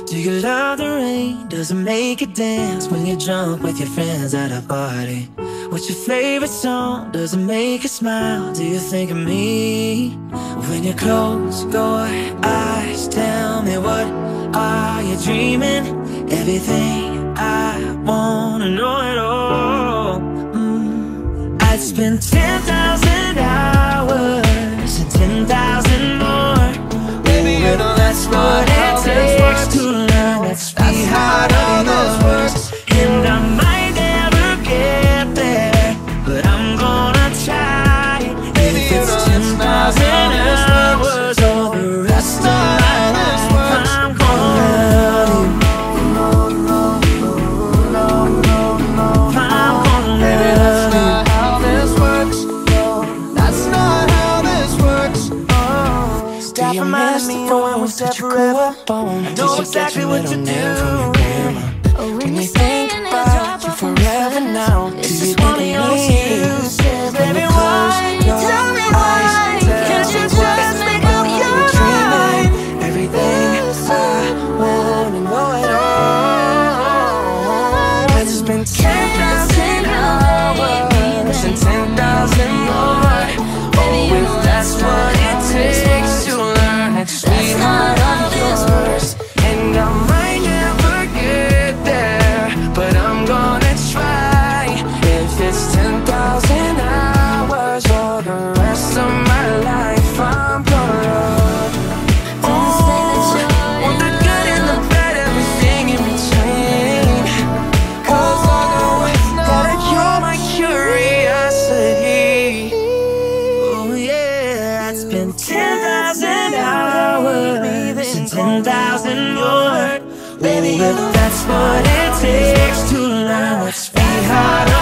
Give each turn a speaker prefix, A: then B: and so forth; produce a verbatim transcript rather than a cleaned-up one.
A: Do you love the rain? Does it make you dance when you're drunk with your friends at a party? What's your favorite song? Does it make you smile? Do you think of me? When you close your eyes, tell me, what are you dreaming? Everything I wanna know it all. mm. I'd spend ten thousand hours and ten thousand more. Baby, you know that's what it takes to learn that sweetheart of this works. And I might never get there, but I'm gonna try. Baby, if it's ten thousand hours or the rest of my life, I'm gonna love you. I'm gonna
B: Baby,
A: love
B: that's
A: you.
B: not how this works. That's not how this works.
A: Do you miss the phones that you grew up on?
B: I know exactly what you do.
A: When you think about you forever now, do you think it is?
B: Baby, why? Tell me why. Can't you just make up your mind?
A: Everything I wanna know it all. Let's spend ten thousand hours and ten thousand more. Oh, if that's what it takes to learn that sweetheart of yours. And I might never get there, but I'm gonna try. If it's ten thousand hours or the rest of my life, I'm gonna love you. Oh, want the good and the bad, everything in between. Cause I know that you're my curiosity. Oh yeah, I'd spend ten thousand hours and ten thousand more. Baby, if that's what it takes to learn what sweetheart